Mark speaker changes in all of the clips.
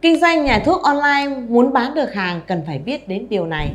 Speaker 1: Kinh doanh nhà thuốc online muốn bán được hàng cần phải biết đến điều này.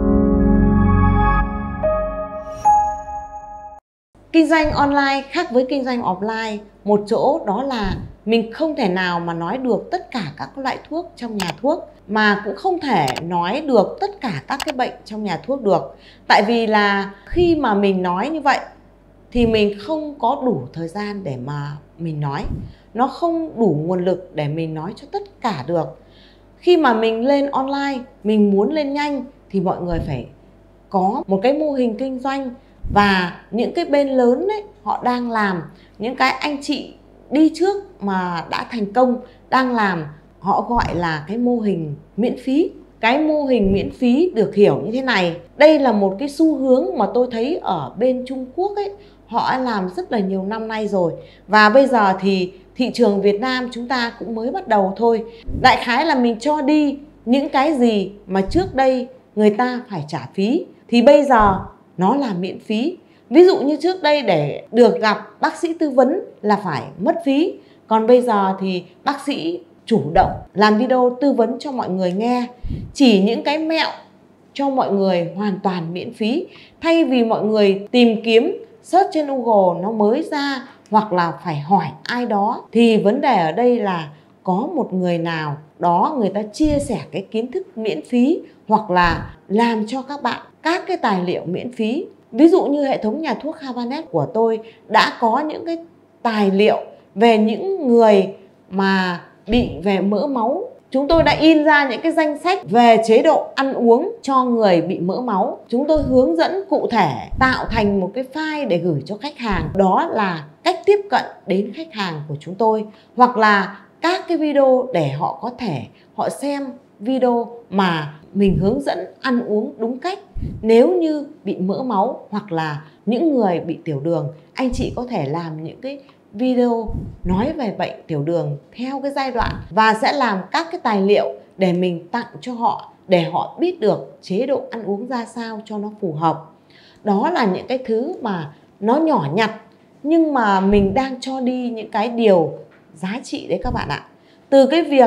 Speaker 1: Kinh doanh online khác với kinh doanh offline một chỗ đó là mình không thể nào mà nói được tất cả các loại thuốc trong nhà thuốc, mà cũng không thể nói được tất cả các cái bệnh trong nhà thuốc được. Tại vì là khi mà mình nói như vậy thì mình không có đủ thời gian để mà mình nói. Nó không đủ nguồn lực để mình nói cho tất cả được. Khi mà mình lên online, mình muốn lên nhanh thì mọi người phải có một cái mô hình kinh doanh. Và những cái bên lớn ấy, họ đang làm, những cái anh chị đi trước mà đã thành công đang làm, họ gọi là cái mô hình miễn phí. Cái mô hình miễn phí được hiểu như thế này. Đây là một cái xu hướng mà tôi thấy ở bên Trung Quốc ấy, họ đã làm rất là nhiều năm nay rồi. Và bây giờ thì thị trường Việt Nam chúng ta cũng mới bắt đầu thôi. Đại khái là mình cho đi những cái gì mà trước đây người ta phải trả phí thì bây giờ nó là miễn phí. Ví dụ như trước đây để được gặp bác sĩ tư vấn là phải mất phí. Còn bây giờ thì bác sĩ chủ động làm video tư vấn cho mọi người nghe. Chỉ những cái mẹo cho mọi người hoàn toàn miễn phí. Thay vì mọi người tìm kiếm search trên Google nó mới ra, hoặc là phải hỏi ai đó, thì vấn đề ở đây là có một người nào đó người ta chia sẻ cái kiến thức miễn phí, hoặc là làm cho các bạn các cái tài liệu miễn phí. Ví dụ như hệ thống nhà thuốc Habanet của tôi đã có những cái tài liệu về những người mà bị về mỡ máu. Chúng tôi đã in ra những cái danh sách về chế độ ăn uống cho người bị mỡ máu. Chúng tôi hướng dẫn cụ thể, tạo thành một cái file để gửi cho khách hàng. Đó là cách tiếp cận đến khách hàng của chúng tôi. Hoặc là các cái video để họ có thể họ xem video mà mình hướng dẫn ăn uống đúng cách. Nếu như bị mỡ máu hoặc là những người bị tiểu đường, anh chị có thể làm những cái video nói về bệnh tiểu đường theo cái giai đoạn, và sẽ làm các cái tài liệu để mình tặng cho họ, để họ biết được chế độ ăn uống ra sao cho nó phù hợp. Đó là những cái thứ mà nó nhỏ nhặt, nhưng mà mình đang cho đi những cái điều giá trị đấy các bạn ạ. Từ cái việc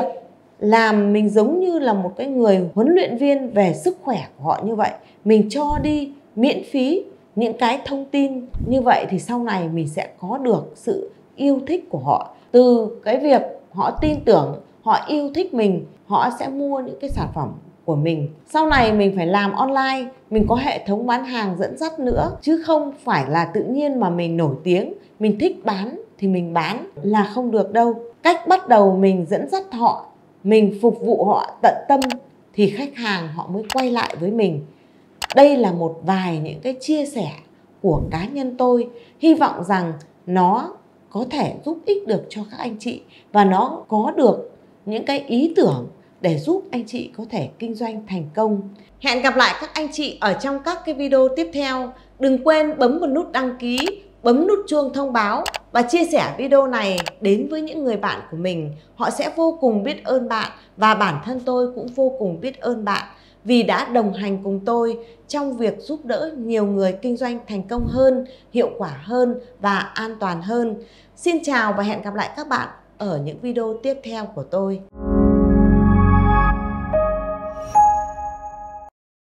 Speaker 1: làm mình giống như là một cái người huấn luyện viên về sức khỏe của họ như vậy, mình cho đi miễn phí những cái thông tin như vậy, thì sau này mình sẽ có được sự yêu thích của họ. Từ cái việc họ tin tưởng, họ yêu thích mình, họ sẽ mua những cái sản phẩm của mình. Sau này mình phải làm online, mình có hệ thống bán hàng dẫn dắt nữa, chứ không phải là tự nhiên mà mình nổi tiếng, mình thích bán thì mình bán là không được đâu. Cách bắt đầu mình dẫn dắt họ, mình phục vụ họ tận tâm thì khách hàng họ mới quay lại với mình. Đây là một vài những cái chia sẻ của cá nhân tôi. Hy vọng rằng nó có thể giúp ích được cho các anh chị, và nó có được những cái ý tưởng để giúp anh chị có thể kinh doanh thành công. Hẹn gặp lại các anh chị ở trong các cái video tiếp theo. Đừng quên bấm vào nút đăng ký, bấm nút chuông thông báo và chia sẻ video này đến với những người bạn của mình. Họ sẽ vô cùng biết ơn bạn, và bản thân tôi cũng vô cùng biết ơn bạn vì đã đồng hành cùng tôi trong việc giúp đỡ nhiều người kinh doanh thành công hơn, hiệu quả hơn và an toàn hơn. Xin chào và hẹn gặp lại các bạn ở những video tiếp theo của tôi.